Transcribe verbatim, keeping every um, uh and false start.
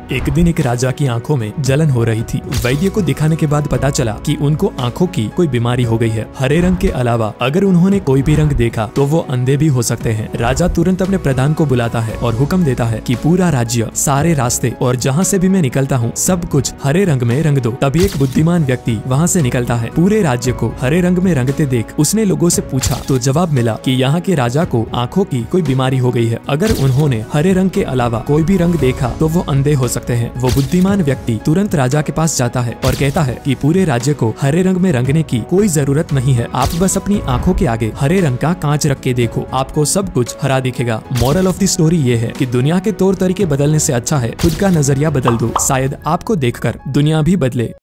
एक दिन एक राजा की आंखों में जलन हो रही थी। वैद्य को दिखाने के बाद पता चला कि उनको आंखों की कोई बीमारी हो गई है। हरे रंग के अलावा अगर उन्होंने कोई भी रंग देखा तो वो अंधे भी हो सकते हैं। राजा तुरंत अपने प्रधान को बुलाता है और हुक्म देता है कि पूरा राज्य, सारे रास्ते और जहाँ से भी मैं निकलता हूँ सब कुछ हरे रंग में रंग दो। तभी एक बुद्धिमान व्यक्ति वहाँ से निकलता है। पूरे राज्य को हरे रंग में रंगते देख उसने लोगों से पूछा तो जवाब मिला कि यहाँ के राजा को आंखों की कोई बीमारी हो गई है। अगर उन्होंने हरे रंग के अलावा कोई भी रंग देखा तो वो अंधे हो सकते हैं। वो बुद्धिमान व्यक्ति तुरंत राजा के पास जाता है और कहता है कि पूरे राज्य को हरे रंग में रंगने की कोई जरूरत नहीं है। आप बस अपनी आंखों के आगे हरे रंग का कांच रख के देखो, आपको सब कुछ हरा दिखेगा। मॉरल ऑफ द स्टोरी ये है कि दुनिया के तौर तरीके बदलने से अच्छा है खुद का नजरिया बदल दो, शायद आपको देखकर दुनिया भी बदले।